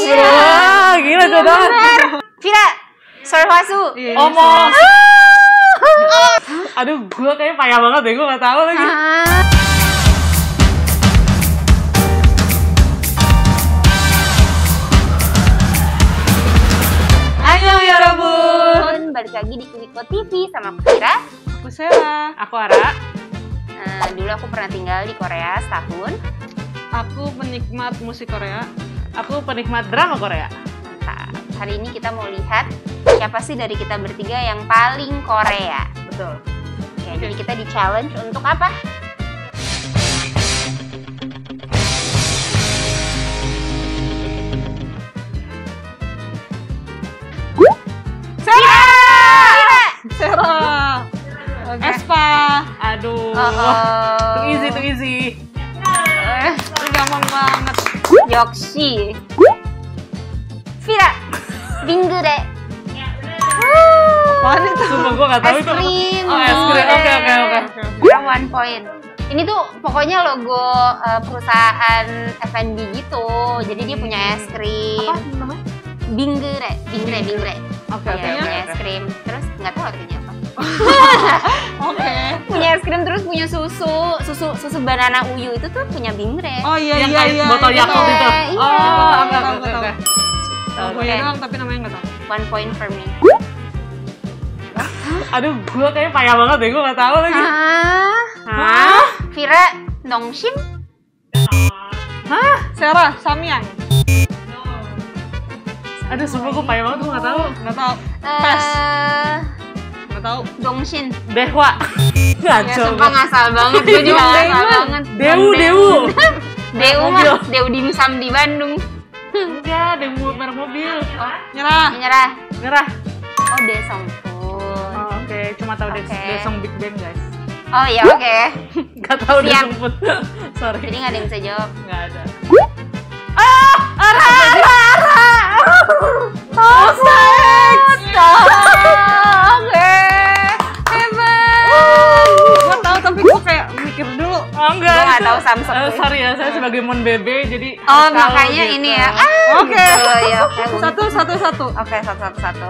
Astagfirullah, gila coba. Vira, Sorhwasu. Omong. Aduh, gue kayaknya payah banget deh, gue gak tahu lagi. Halo Yorobun, balik lagi di Kumiko TV sama aku Vira. Aku Sheila. Aku Ara. Dulu aku pernah tinggal di Korea setahun. Aku penikmat musik Korea. Aku penikmat drama Korea. Mantap. Hari ini kita mau lihat siapa sih dari kita bertiga yang paling Korea. Betul. Oke, jadi kita di challenge untuk apa? Sarah. Okay. Espa. Aduh. Too easy. Itu gampang banget. Yoksi. Vira. Binggure. Apaan itu? Sumpah gue gak tahu itu. Es krim. Oh, es krim. Oke. Vira 1 point. Ini tuh pokoknya logo perusahaan F&B gitu. Jadi dia punya es krim. Apa namanya? Binggure. Oke. Punya es krim. Terus nggak tahu artinya apa. Oke. Punya es krim terus punya susu banana uyu itu tuh punya Binggure. Oh iya. Botol Yakult itu. Iya. Oh, oke. Oke. Doang tapi namanya nggak tahu. 1 point for me. Aduh, gue kayaknya payah banget deh, gue nggak tahu lagi. Vira Nongshim. Sarah Samyang. Aduh, sumpah gue payah banget, gue nggak tahu. Pas. Nggak tahu. Dongshin. Dehwa. Ya sumpah ngasal banget, gue juga ngasal banget. Dewu. Dewu mah, Dewu dimsum di Bandung. Enggak, Dewu merek mobil. Oh, Nyerah. Oh, Daesungfood. Oh, oke, cuma tahu Daesung Big Bang, guys. Oh iya, oke. Gak tahu Siap. Daesung Food. Sorry. Jadi nggak ada yang bisa jawab. Nggak ada. Ara. Oh, oke. Hebat. Gue tahu tapi gue kayak mikir dulu. Oh enggak. Gue nggak tahu Samsung. Sorry ya, saya sebagai Mon Bebe jadi. Oh, makanya gitu. Ini ya. Oke. Ya, oke. Satu. Oke, satu.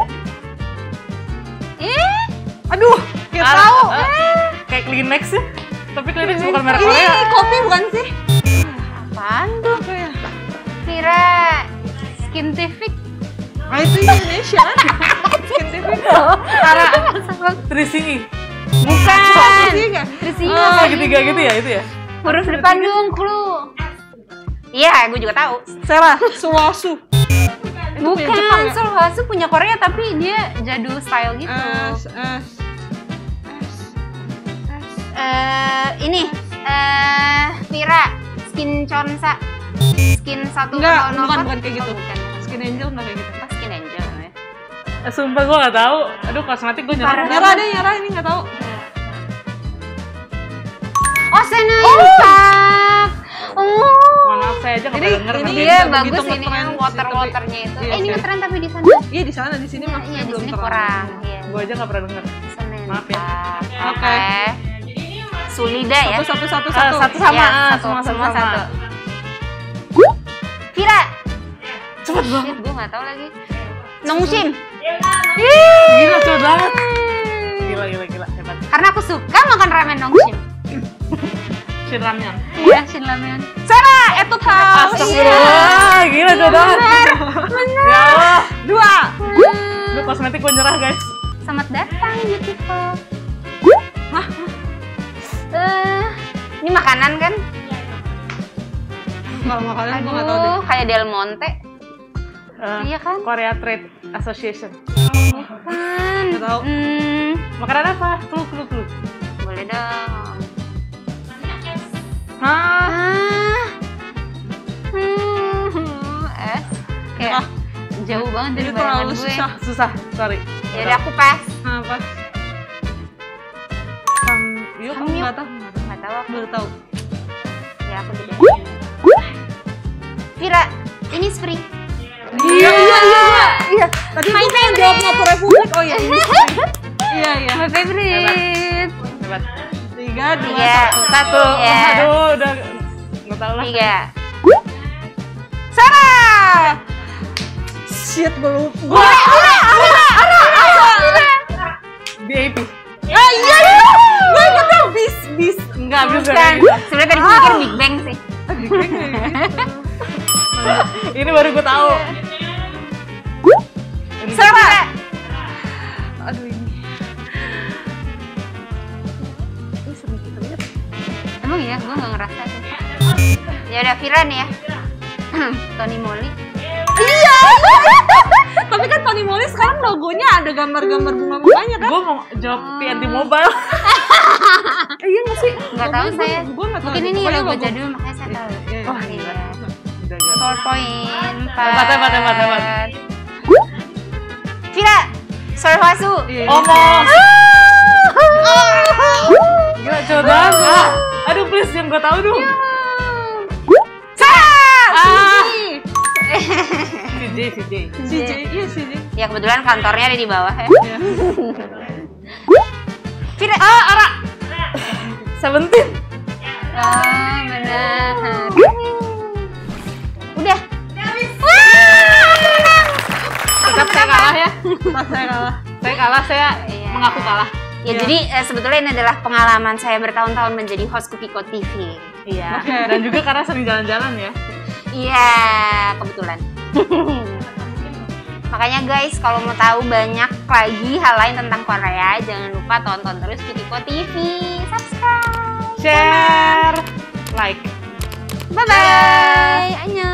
Aduh, kita tahu. Kayak Kleenex sih. Tapi Kleenex bukan merek Korea. Ini kopi bukan sih? Apaan tuh? Apa ya? Vira Skintific. Itu Indonesia kan? Skintific. Ara. 3CE. Bukan. Trisi Segitiga gitu ya itu ya? Huruf depan dong, clue. Iya, gue juga tahu. Sarah Suwasu. Bukan, Sorhwasu punya Korea tapi dia jadul style gitu. Ini Vira Skin Chonsa. Skin 1 Enggak, bukan kayak gitu. Bukan. Skin Angel enggak kayak gitu. Apa Skin Angel namanya? Sumpah gue gak tahu. Aduh, kosmetik gue nyerah. Nyerah ini enggak tahu. Oh, Senaipak. Mohon maaf, saya aja gak pernah denger. ini Dia nggak bagus begitu ini kan ngetren sih, waternya itu. iya, Ini sih. ngetren tapi di sana. Iya di sana, di sini Iya, maksudnya di belum sini terlalu. kurang. Iya. Gue aja gak pernah denger. Senin. Maaf ya. Oke. Sulida ya. Satu. Satu sama. Ya, Semua semua sama. satu. Vira. Cepet banget. Gue nggak tahu lagi. Nongshim. Gila, cepet banget. Gila. Hebat. Karena aku suka makan ramen Nongshim. Shin Ramyun. Iya, Shin Ramen. Sarah, itu tahu. Astagfirullah, gila cepet banget. Bener. Ya Allah. 2. Aduh, kosmetik gue nyerah, guys. Selamat datang, beautiful. Ini makanan kan? Kalau makanan gue nggak tahu deh. Kayak Del Monte. Iya kan? Korea Trade Association. Kan. Nggak tahu. Makanan apa? Clue. Boleh dong. Es. Kayak jauh banget dari Ini bayangan terlalu gue. Susah. Sorry. Yaudah aku pas. Apa? Yuk, Kamu nggak tahu? Nggak tahu aku. Baru tahu. Ya aku tidak. Vira, ini Spring. Iya. Tadi My gue mau jawab Motor Republik. Oh iya. Iya. My favorite. Hebat. 3, 2, 1. Aduh, udah nggak tahu lah. 3. Sarah. Shit, gue lupa. VIP. Ah iya iya. Gue inget dong bis. Enggak bisa. Bukan. Sebenarnya tadi gue mikir Big Bang sih. Ini baru gue tahu. Siapa? Aduh ini. Ini sering kita lihat. Emang iya, gue gak ngerasa sih. Ya udah Vira nih ya. Tony Moly. Iya. Tapi kan Tony Moly sekarang logonya ada gambar-gambar bunga-bunganya kan? Gue mau jawab TNT Mobile. Iya nggak sih? Gak tahu saya. Gue nggak tahu. Mungkin ini Pokoknya logo jadul makanya saya tahu. Iya. Oh, Iya. Udah gak. 4 poin. Hebat. Vira, Sorwasu. Iya. Omos. Gila coba. Aduh please yang gue tahu dong. CJ. Iya CJ. Ya kebetulan kantornya ada di bawah ya. Iya. Vira. Ara. 17. Oh, benar. Udah. Tetap saya kalah ya. Pas saya kalah. Saya kalah, saya Iya. mengaku kalah. Ya, jadi sebetulnya ini adalah pengalaman saya bertahun-tahun menjadi host Kupiko TV. Iya. Oke. Dan juga karena sering jalan-jalan ya. Iya, kebetulan. Makanya guys, kalau mau tahu banyak lagi hal lain tentang Korea, jangan lupa tonton terus Kupiko TV. Subscribe. Share, like. Bye-bye. Annyeong.